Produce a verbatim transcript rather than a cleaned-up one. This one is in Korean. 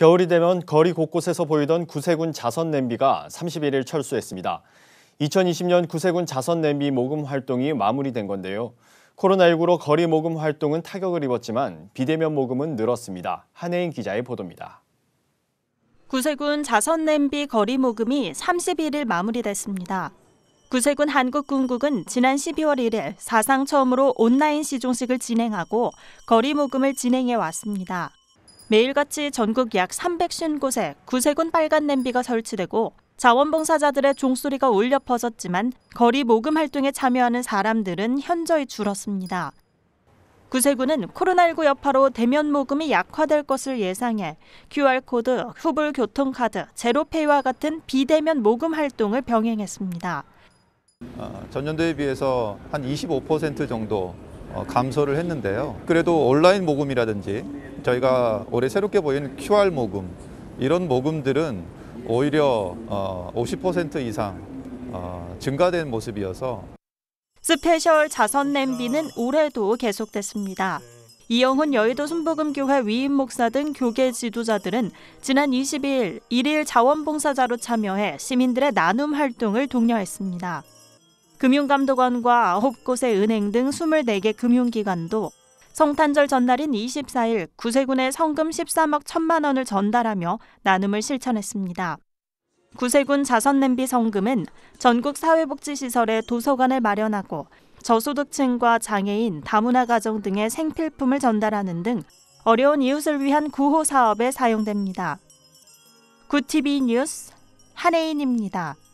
겨울이 되면 거리 곳곳에서 보이던 구세군 자선 냄비가 삼십일 일 철수했습니다. 이천이십 년 구세군 자선 냄비 모금 활동이 마무리된 건데요. 코로나십구로 거리 모금 활동은 타격을 입었지만 비대면 모금은 늘었습니다. 한혜인 기자의 보도입니다. 구세군 자선 냄비 거리 모금이 삼십일 일 마무리됐습니다. 구세군 한국군국은 지난 십이월 일일 사상 처음으로 온라인 시종식을 진행하고 거리 모금을 진행해 왔습니다. 매일같이 전국 약 삼백오십 곳에 구세군 빨간 냄비가 설치되고 자원봉사자들의 종소리가 울려 퍼졌지만 거리 모금 활동에 참여하는 사람들은 현저히 줄었습니다. 구세군은 코로나십구 여파로 대면 모금이 약화될 것을 예상해 큐알코드, 후불 교통카드, 제로페이와 같은 비대면 모금 활동을 병행했습니다. 어, 전년도에 비해서 한 이십오 퍼센트 정도 어, 감소를 했는데요. 그래도 온라인 모금이라든지 저희가 올해 새롭게 보이는 큐알 모금, 이런 모금들은 오히려 어, 오십 퍼센트 이상 어, 증가된 모습이어서 스페셜 자선 냄비는 올해도 계속됐습니다. 이영훈 여의도 순복음교회 위임 목사 등 교계 지도자들은 지난 이십이 일 일일 자원봉사자로 참여해 시민들의 나눔 활동을 독려했습니다. 금융감독원과 아홉 곳의 은행 등 이십사 개 금융기관도 성탄절 전날인 이십사 일 구세군에 성금 십삼억 천만 원을 전달하며 나눔을 실천했습니다. 구세군 자선냄비 성금은 전국 사회복지시설에 도서관을 마련하고 저소득층과 장애인, 다문화 가정 등의 생필품을 전달하는 등 어려운 이웃을 위한 구호 사업에 사용됩니다. 구티비 뉴스 한혜인입니다.